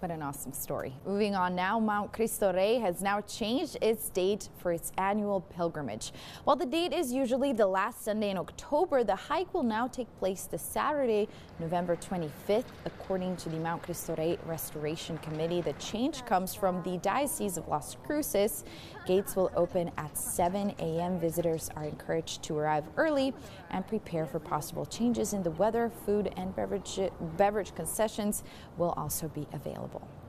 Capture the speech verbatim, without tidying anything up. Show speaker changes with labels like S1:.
S1: What an awesome story. Moving on now, Mount Cristo Rey has now changed its date for its annual pilgrimage. While the date is usually the last Sunday in October, the hike will now take place this Saturday, November twenty-fifth. According to the Mount Cristo Rey Restoration Committee, the change comes from the Diocese of Las Cruces. Gates will open at seven A M Visitors are encouraged to arrive early and prepare for possible changes in the weather. Food and beverage, beverage concessions will also be available.